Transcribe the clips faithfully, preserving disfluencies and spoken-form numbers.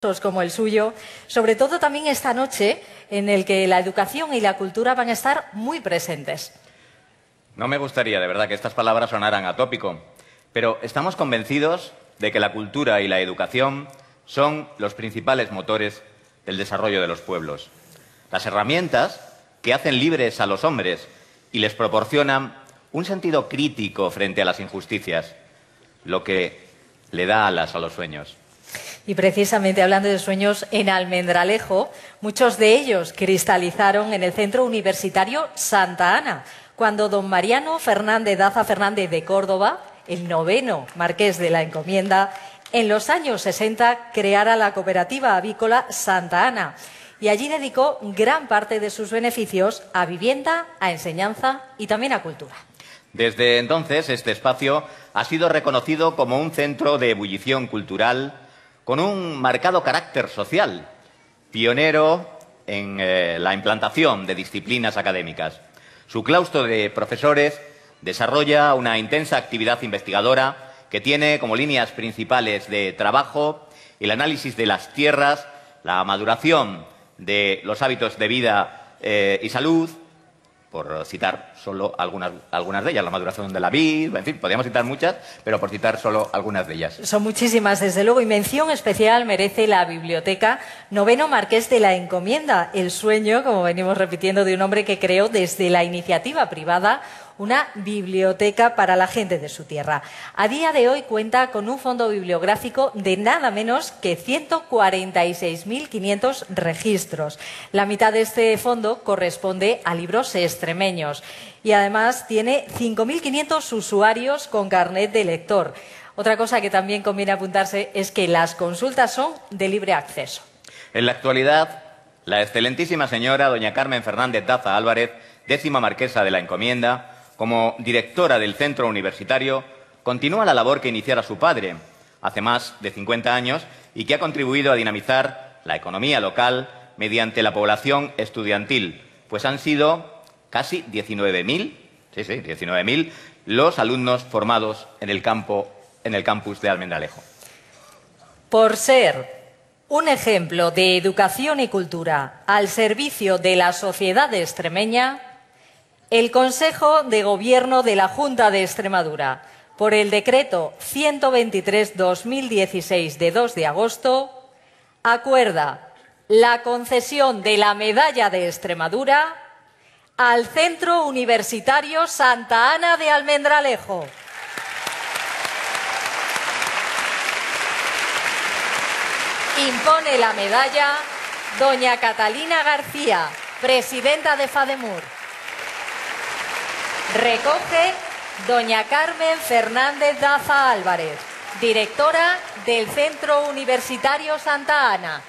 como el suyo, sobre todo también esta noche en el que la educación y la cultura van a estar muy presentes. No me gustaría, de verdad, que estas palabras sonaran a tópico, pero estamos convencidos de que la cultura y la educación son los principales motores del desarrollo de los pueblos. Las herramientas que hacen libres a los hombres y les proporcionan un sentido crítico frente a las injusticias, lo que le da alas a los sueños. Y precisamente hablando de sueños, en Almendralejo, muchos de ellos cristalizaron en el Centro Universitario Santa Ana, cuando don Mariano Fernández Daza Fernández de Córdoba, el noveno marqués de la Encomienda, en los años sesenta creara la cooperativa avícola Santa Ana y allí dedicó gran parte de sus beneficios a vivienda, a enseñanza y también a cultura. Desde entonces, este espacio ha sido reconocido como un centro de ebullición cultural con un marcado carácter social, pionero en eh, la implantación de disciplinas académicas. Su claustro de profesores desarrolla una intensa actividad investigadora que tiene como líneas principales de trabajo el análisis de las tierras, la maduración de los hábitos de vida eh, y salud, por citar solo algunas, algunas de ellas, la maduración de la vid, en fin, podríamos citar muchas, pero por citar solo algunas de ellas. Son muchísimas, desde luego, y mención especial merece la biblioteca Noveno Marqués de la Encomienda, el sueño, como venimos repitiendo, de un hombre que creó desde la iniciativa privada una biblioteca para la gente de su tierra. A día de hoy cuenta con un fondo bibliográfico de nada menos que ciento cuarenta y seis mil quinientos registros. La mitad de este fondo corresponde a libros extremeños y además tiene cinco mil quinientos usuarios con carnet de lector. Otra cosa que también conviene apuntarse es que las consultas son de libre acceso. En la actualidad, la excelentísima señora doña Carmen Fernández Daza Álvarez, décima marquesa de la Encomienda, como directora del centro universitario, continúa la labor que iniciara su padre hace más de cincuenta años y que ha contribuido a dinamizar la economía local mediante la población estudiantil, pues han sido casi diecinueve mil, sí, sí, diecinueve mil los alumnos formados en el campo, en el campus de Almendralejo. Por ser un ejemplo de educación y cultura al servicio de la sociedad extremeña, el Consejo de Gobierno de la Junta de Extremadura, por el decreto ciento veintitrés barra dos mil dieciséis de dos de agosto, acuerda la concesión de la Medalla de Extremadura al Centro Universitario Santa Ana de Almendralejo. Impone la medalla doña Catalina García, presidenta de FADEMUR. Recoge doña Carmen Fernández Daza Álvarez, directora del Centro Universitario Santa Ana.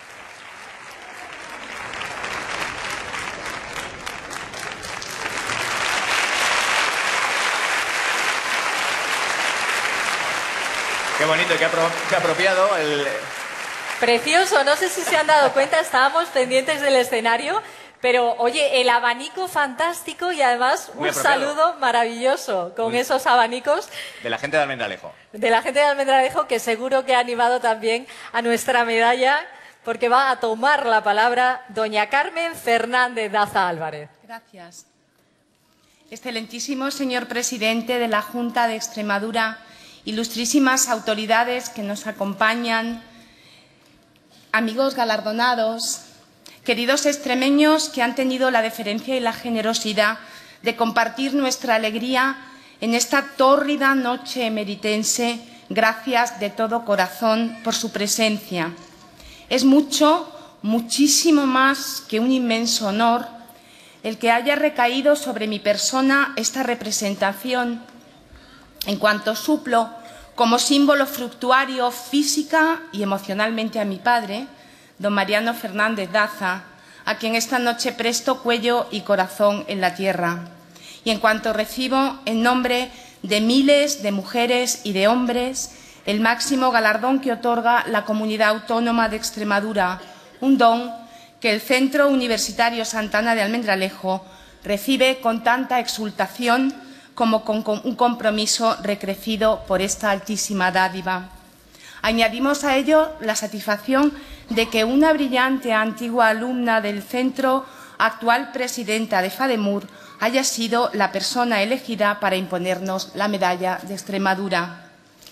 Qué bonito y qué, apro qué apropiado el... Precioso, no sé si se han dado cuenta, estábamos pendientes del escenario. Pero, oye, el abanico fantástico y además un saludo maravilloso con Muy esos abanicos. De la gente de Almendralejo. De la gente de Almendralejo, que seguro que ha animado también a nuestra medalla, porque va a tomar la palabra doña Carmen Fernández Daza Álvarez. Gracias. Excelentísimo señor presidente de la Junta de Extremadura, ilustrísimas autoridades que nos acompañan, amigos galardonados, queridos extremeños que han tenido la deferencia y la generosidad de compartir nuestra alegría en esta tórrida noche emeritense, gracias de todo corazón por su presencia. Es mucho, muchísimo más que un inmenso honor el que haya recaído sobre mi persona esta representación, en cuanto suplo como símbolo fructuario física y emocionalmente a mi padre, don Mariano Fernández Daza, a quien esta noche presto cuello y corazón en la tierra. Y en cuanto recibo, en nombre de miles de mujeres y de hombres, el máximo galardón que otorga la Comunidad Autónoma de Extremadura, un don que el Centro Universitario Santa Ana de Almendralejo recibe con tanta exultación como con un compromiso recrecido por esta altísima dádiva. Añadimos a ello la satisfacción de que una brillante antigua alumna del centro, actual presidenta de FADEMUR, haya sido la persona elegida para imponernos la medalla de Extremadura.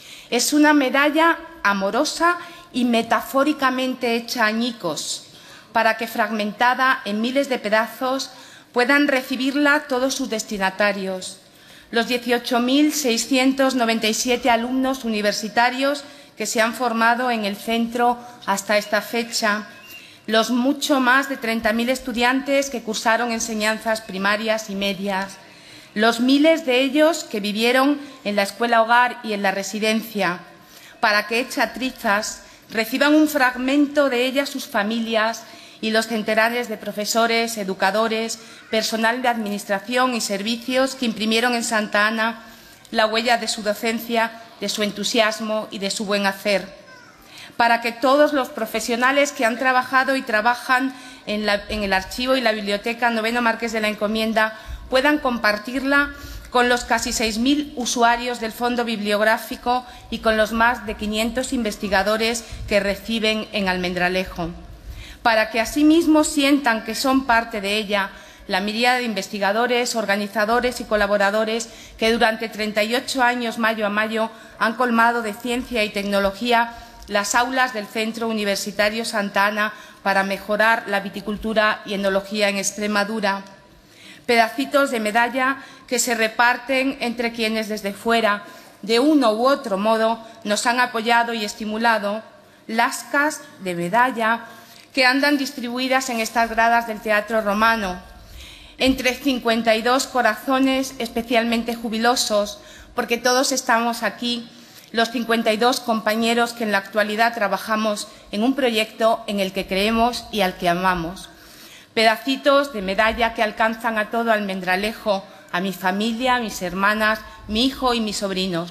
Es una medalla amorosa y metafóricamente hecha añicos, para que, fragmentada en miles de pedazos, puedan recibirla todos sus destinatarios, los dieciocho mil seiscientos noventa y siete alumnos universitarios que se han formado en el centro hasta esta fecha, los mucho más de treinta mil estudiantes que cursaron enseñanzas primarias y medias, los miles de ellos que vivieron en la escuela hogar y en la residencia, para que, hecha trizas, reciban un fragmento de ellas sus familias y los centenares de profesores, educadores, personal de administración y servicios que imprimieron en Santa Ana la huella de su docencia, de su entusiasmo y de su buen hacer, para que todos los profesionales que han trabajado y trabajan en, la, en el archivo y la biblioteca Noveno Marqués de la Encomienda puedan compartirla con los casi seis mil usuarios del fondo bibliográfico y con los más de quinientos investigadores que reciben en Almendralejo, para que asimismo sientan que son parte de ella la miríada de investigadores, organizadores y colaboradores que durante treinta y ocho años, mayo a mayo, han colmado de ciencia y tecnología las aulas del Centro Universitario Santa Ana para mejorar la viticultura y enología en Extremadura. Pedacitos de medalla que se reparten entre quienes desde fuera, de uno u otro modo, nos han apoyado y estimulado, lascas de medalla que andan distribuidas en estas gradas del Teatro Romano, entre cincuenta y dos corazones especialmente jubilosos, porque todos estamos aquí, los cincuenta y dos compañeros que en la actualidad trabajamos en un proyecto en el que creemos y al que amamos. Pedacitos de medalla que alcanzan a todo Almendralejo, a mi familia, a mis hermanas, mi hijo y mis sobrinos.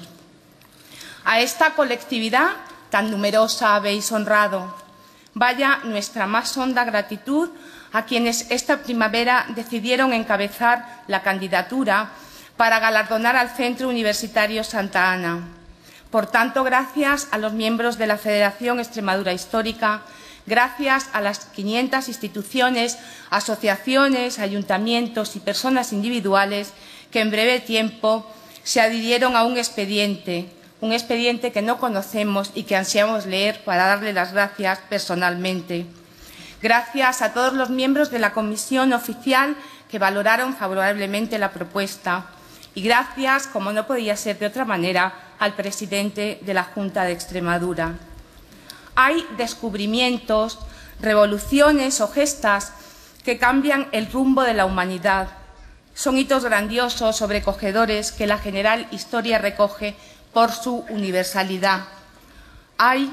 A esta colectividad tan numerosa habéis honrado. Vaya nuestra más honda gratitud a quienes esta primavera decidieron encabezar la candidatura para galardonar al Centro Universitario Santa Ana. Por tanto, gracias a los miembros de la Federación Extremadura Histórica, gracias a las quinientas instituciones, asociaciones, ayuntamientos y personas individuales que en breve tiempo se adhirieron a un expediente, un expediente que no conocemos y que ansiamos leer para darle las gracias personalmente. Gracias a todos los miembros de la comisión oficial que valoraron favorablemente la propuesta. Y gracias, como no podía ser de otra manera, al presidente de la Junta de Extremadura. Hay descubrimientos, revoluciones o gestas que cambian el rumbo de la humanidad. Son hitos grandiosos, sobrecogedores, que la general historia recoge por su universalidad. Hay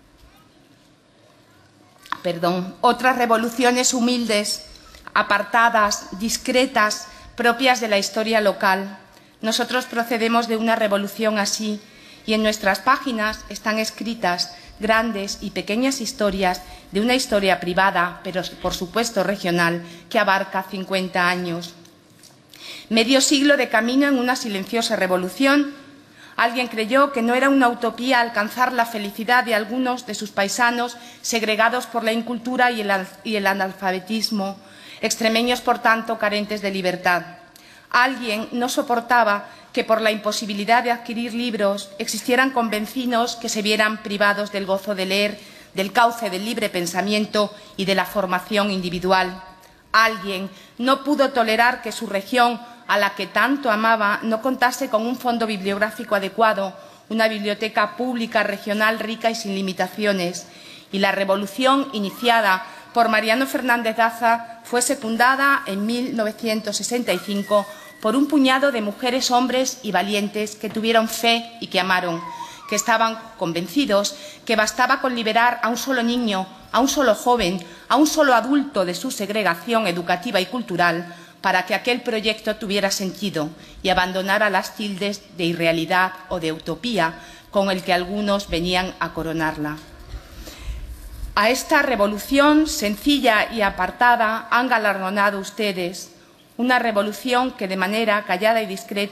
perdón, otras revoluciones humildes, apartadas, discretas, propias de la historia local. Nosotros procedemos de una revolución así y en nuestras páginas están escritas grandes y pequeñas historias de una historia privada, pero por supuesto regional, que abarca cincuenta años. Medio siglo de camino en una silenciosa revolución. Alguien creyó que no era una utopía alcanzar la felicidad de algunos de sus paisanos segregados por la incultura y el, y el analfabetismo, extremeños, por tanto, carentes de libertad. Alguien no soportaba que por la imposibilidad de adquirir libros existieran convencinos que se vieran privados del gozo de leer, del cauce del libre pensamiento y de la formación individual. Alguien no pudo tolerar que su región, a la que tanto amaba, no contase con un fondo bibliográfico adecuado, una biblioteca pública regional rica y sin limitaciones. Y la revolución iniciada por Mariano Fernández Daza fue secundada en mil novecientos sesenta y cinco por un puñado de mujeres, hombres y valientes que tuvieron fe y que amaron, que estaban convencidos que bastaba con liberar a un solo niño, a un solo joven, a un solo adulto de su segregación educativa y cultural para que aquel proyecto tuviera sentido y abandonara las tildes de irrealidad o de utopía con el que algunos venían a coronarla. A esta revolución sencilla y apartada han galardonado ustedes, una revolución que de manera callada y discreta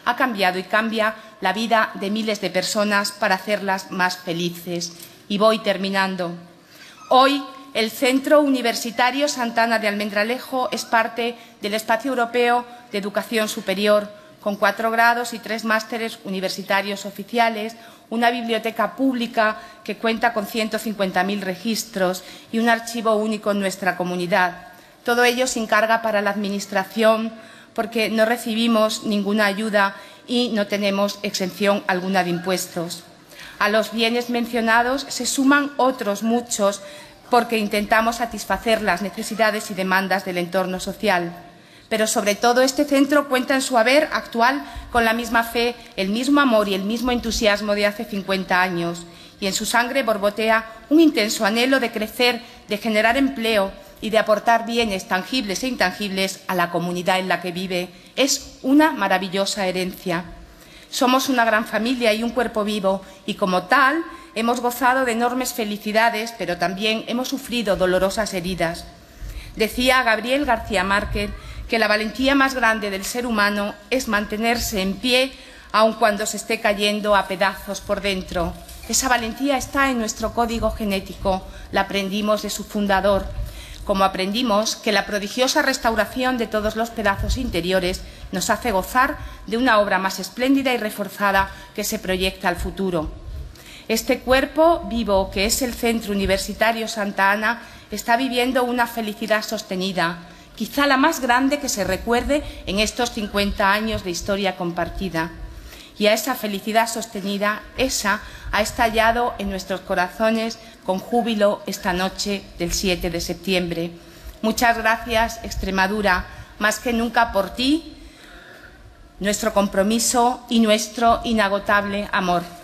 ha cambiado y cambia la vida de miles de personas para hacerlas más felices. Y voy terminando. Hoy, el Centro Universitario Santa Ana de Almendralejo es parte del Espacio Europeo de Educación Superior, con cuatro grados y tres másteres universitarios oficiales, una biblioteca pública que cuenta con ciento cincuenta mil registros y un archivo único en nuestra comunidad. Todo ello sin carga para la Administración, porque no recibimos ninguna ayuda y no tenemos exención alguna de impuestos. A los bienes mencionados se suman otros muchos, porque intentamos satisfacer las necesidades y demandas del entorno social. Pero sobre todo este centro cuenta en su haber actual con la misma fe, el mismo amor y el mismo entusiasmo de hace cincuenta años. Y en su sangre borbotea un intenso anhelo de crecer, de generar empleo y de aportar bienes tangibles e intangibles a la comunidad en la que vive. Es una maravillosa herencia. Somos una gran familia y un cuerpo vivo, y como tal hemos gozado de enormes felicidades, pero también hemos sufrido dolorosas heridas. Decía Gabriel García Márquez que la valentía más grande del ser humano es mantenerse en pie aun cuando se esté cayendo a pedazos por dentro. Esa valentía está en nuestro código genético, la aprendimos de su fundador, como aprendimos que la prodigiosa restauración de todos los pedazos interiores nos hace gozar de una obra más espléndida y reforzada que se proyecta al futuro. Este cuerpo vivo, que es el Centro Universitario Santa Ana, está viviendo una felicidad sostenida, quizá la más grande que se recuerde en estos cincuenta años de historia compartida. Y a esa felicidad sostenida, esa ha estallado en nuestros corazones con júbilo esta noche del siete de septiembre. Muchas gracias, Extremadura, más que nunca por ti, nuestro compromiso y nuestro inagotable amor.